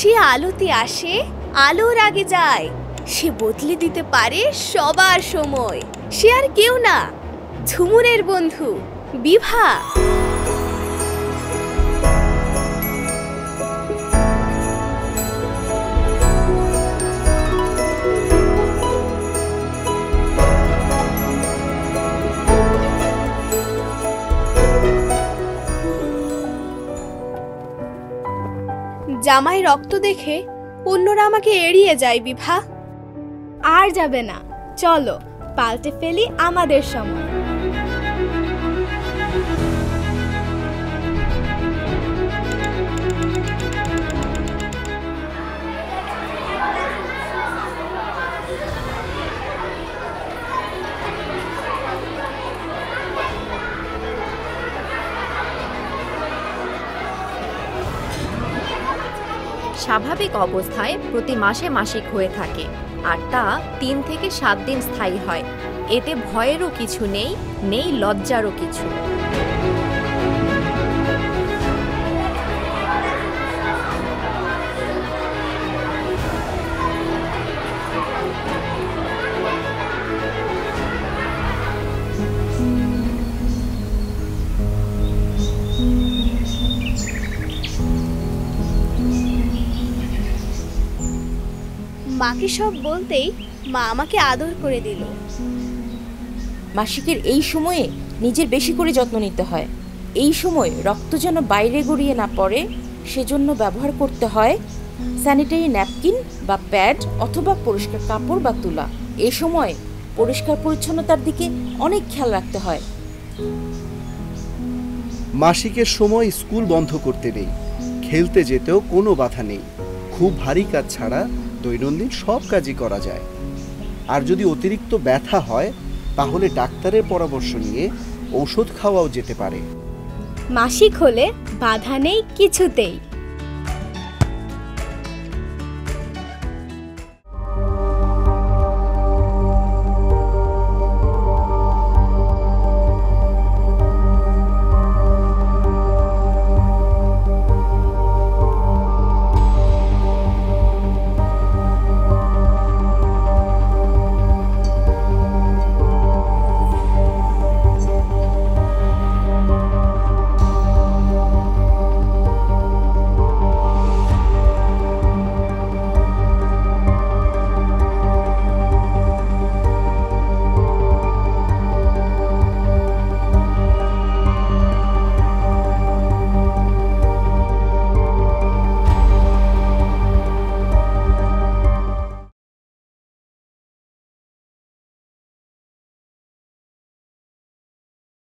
যে আলোতে আসে আলোর আগে যায়, সে বদলে দিতে পারে সবার সময়। সে আর কেউ না, ঝুমুরের বন্ধু বিভা। জামাই রক্ত দেখে অন্যরা আমাকে এড়িয়ে যায় বিভা। আর যাবে না, চলো পাল্টে ফেলি আমাদের সময়। স্বাভাবিক অবস্থায় প্রতি মাসে মাসিক হয়ে থাকে, আর তা 3 থেকে 7 দিন স্থায়ী হয়। এতে ভয়েরও কিছু নেই, নেই লজ্জারও কিছু। মাকে সব বলতেই মা আমাকে আদর করে দিল। মাসিকের এই সময়ে নিজের বেশি করে যত্ন নিতে হয়। এই সময় রক্ত যেন বাইরে গড়িয়ে না পড়ে, সেজন্য ব্যবহার করতে হয় স্যানিটারি ন্যাপকিন বা প্যাড অথবা পরিষ্কার কাপড় বা তুলা। এই সময় পরিষ্কার পরিচ্ছন্নতার দিকে অনেক খেয়াল রাখতে হয়। মাসিকের সময় স্কুল বন্ধ করতে নেই, খেলতে যেতেও কোনো বাধা নেই। খুব ভারী কাজ ছাড়া দৈনন্দিন সব কাজই করা যায়। আর যদি অতিরিক্ত ব্যথা হয় তাহলে ডাক্তারের পরামর্শ নিয়ে ঔষধ খাওয়াও যেতে পারে। মাসিক হলে বাধা নেই কিছুতেই।